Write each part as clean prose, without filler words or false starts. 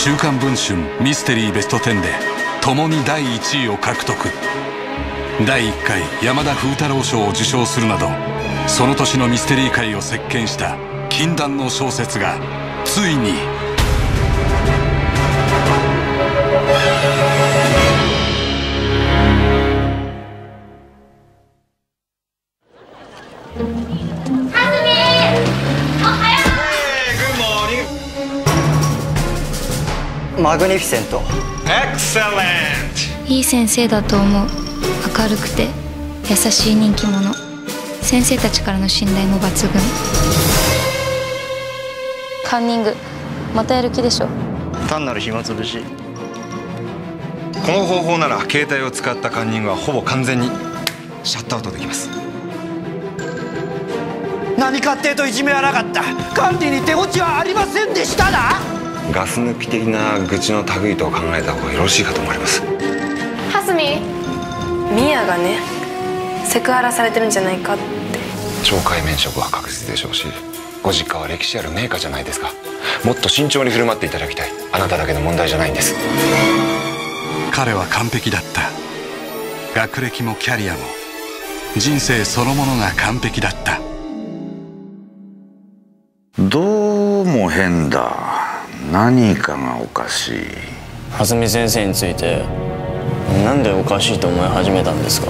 週刊文春ミステリーベスト10で共に第1位を獲得。第1回山田風太郎賞を受賞するなど、その年のミステリー界を席巻した禁断の小説がついにマグニフィセント。 エクセレント。 いい先生だと思う。明るくて優しい人気者。先生たちからの信頼も抜群。カンニングまたやる気でしょ。 単なる暇つぶし。 この方法なら携帯を使ったカンニングはほぼ完全にシャットアウトできます。 何かってといじめはなかった。管理に手落ちはありませんでしたな。 ガス抜き的な愚痴の類と考えた方がよろしいかと思われます。 はすみ、ミヤがね、セクハラされてるんじゃないかって。 懲戒免職は確実でしょうし、ご実家は歴史ある名家じゃないですか。もっと慎重に振る舞っていただきたい。あなただけの問題じゃないんです。 彼は完璧だった。学歴もキャリアも人生そのものが完璧だった。 どうも変だ。何かがおかしい。 蓮見先生についてなんでおかしいと思い始めたんですか？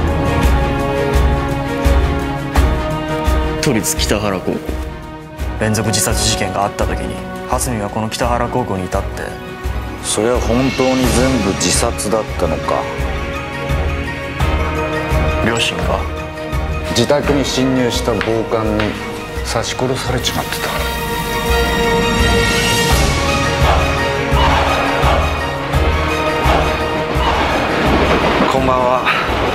都立北原高校連続自殺事件があった時に蓮見がこの北原高校にいたって。 それは本当に全部自殺だったのか？ 両親が自宅に侵入した暴漢に刺し殺されちまってた。 こんばんは。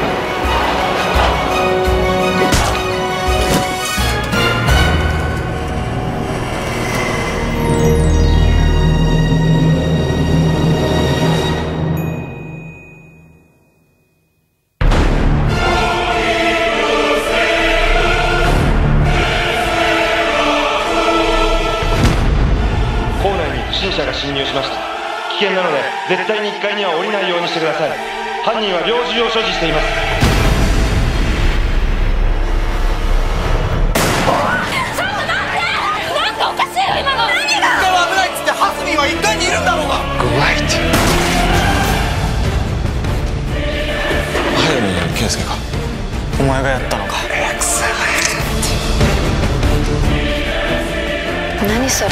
校内に不審者が侵入しました。危険なので絶対に1階には降りないようにしてください。犯人は猟銃を所持しています。 ちょっと待って！なんかおかしいよ今の。何が？ 1階は危ないっつってハスミンは1階にいるんだろうが。 早見圭介か。 お前がやったのか？ 何それ。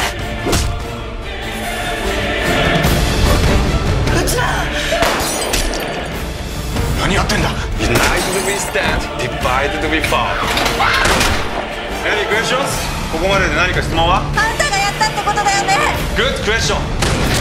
何やってんだ。United we stand, divided we fall. Any questions? ここまでで何か質問は？ あんたがやったってことだよね。 Good question.